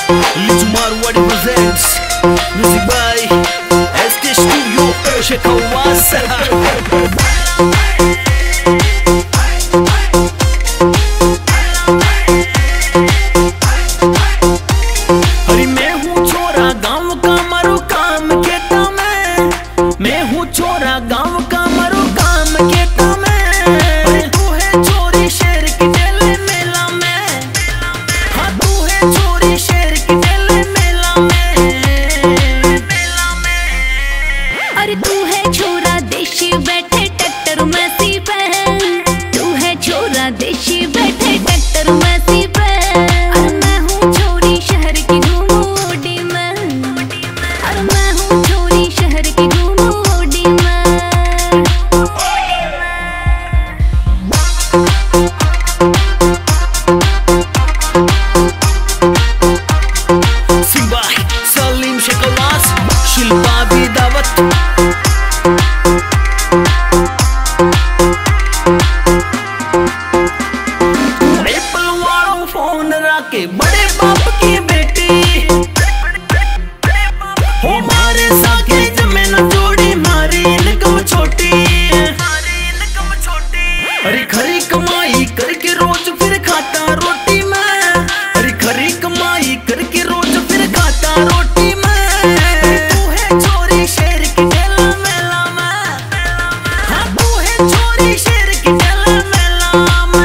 Lichu Marwadi presents music by SK Studio Sekhawas. अरे मैं हूँ छोरा गाँव का मरो काम कहता मैं हूँ छोरा गाँव का मरो काम कहता मैं। अरे तू है छोरी शहर की डेले मेला में, हाँ तू है छोरी शहर की डेले मेला में। अरे तू है छोरा देशी बैठे ट्रैक्टर में सी पे, तू है छोरा देशी बैठे ट्रैक्टर में सी पे। अरे मैं हूँ छोरी शहर की घूमू ओडी में, अरे मैं हूँ छोरी शहर की घूमू ओडी में। Sing by Salim Sekhawas, Shilpa Bidawat. Nepal वालों फोन राके बड़े बाप की बेटी हो मारे साके जमे न जोड़ी मारी इनकम छोटी। अरे खरी कमाई करके रोज फिर खाता रोटी में, अरे खरी कमाई करके रोज फिर खाता रोटी में। तू है छोरी शहर की डेला मेला में, हाँ तू है छोरी शहर की डेला मेला में।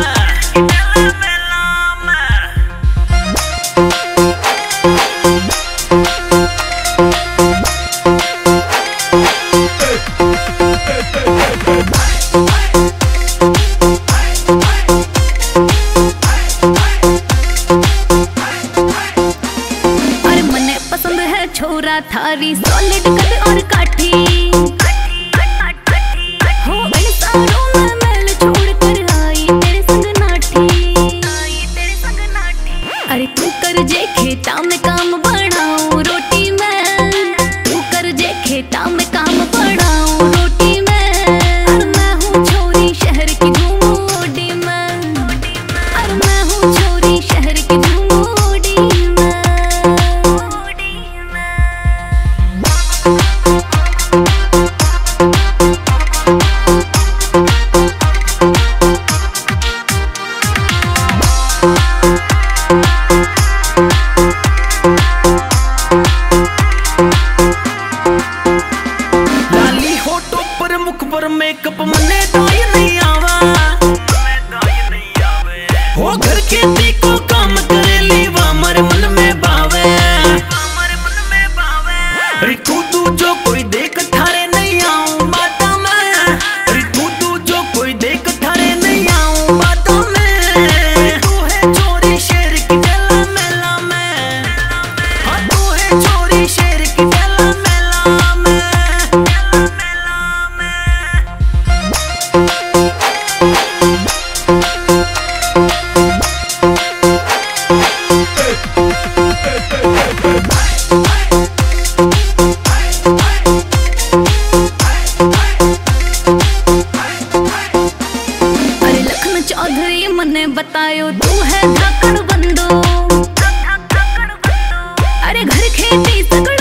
अरे मने पसंद है छोरा थारी सॉलिड कद और काठी, हो इन सारों में मैल छोड़ कर आई तेरे संग नाठी। अरे तू कर जे खेता में काम बढ़ाऊं रोटी में, तू कर जे खेता में काम बढ़ाऊं रोटी में। अरे मैं हूँ छोरी शहर की घूमू ओडी में, अरे मैं हूँ छोरी शहर की घूमू ओडी में। लाली होठों पर मुख पर मेकअप मने दाई नहीं आवा, हो घर खेती को काम करे लीवा मर मन में बावे। अरे तू जो कोई देख थारे नहीं आऊं बाता में, अरे तू जो कोई देख थारे नहीं आऊं बाता में। तू है छोरी शहर की डेला मेला में, हाँ तू है छोरी शहर की डेला मेला में। अरे लखन चौधरी मने बतायो तू है धाकड़ बंदो, अरे घर खेती सगड़